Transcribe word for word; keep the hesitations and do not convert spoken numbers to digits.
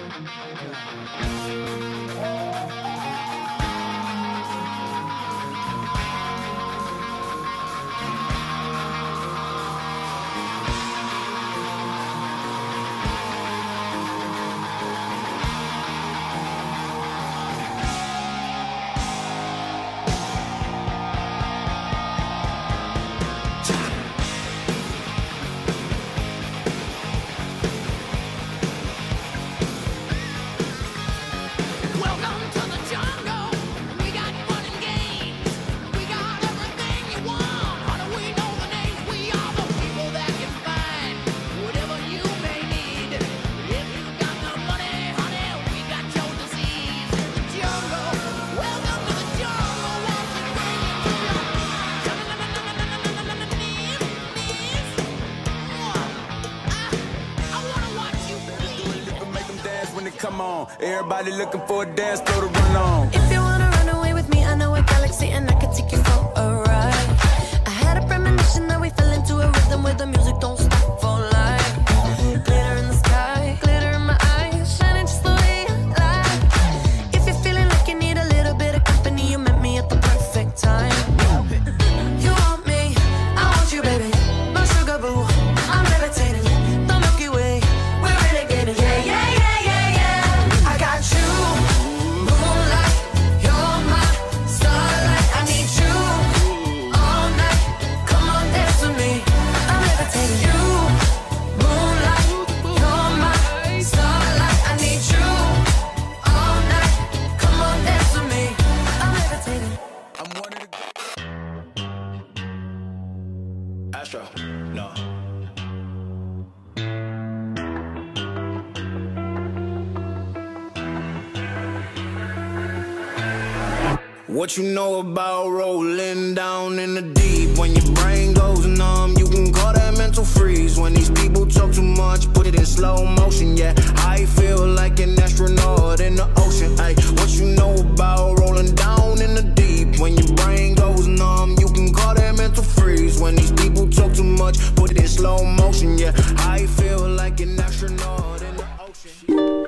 Come on, everybody looking for a dance floor to run on. If you wanna run away with me, I know a galaxy and I could take you for a ride. I had a premonition that we fell into a rhythm where the music don't stop for life. Glitter in the sky, glitter in my eyes, shining just the way I like. If you're feeling like you need a little bit of company, you met me at the perfect time. You want me, I want you, baby. My sugar boo, I'm levitating. The Milky Way, we're renegading. Yeah, yeah, yeah. Astro, no. What you know about rolling down in the deep? When your brain goes numb, you can call that mental freeze. When these people talk too much, put it in slow motion. Yeah, I feel like an astronaut in the ocean. Ay, what you know about rolling down in the deep? When your brain goes numb, you can call that mental freeze. When these people talk too much, put it in slow motion. Yeah, I feel like an astronaut in the ocean.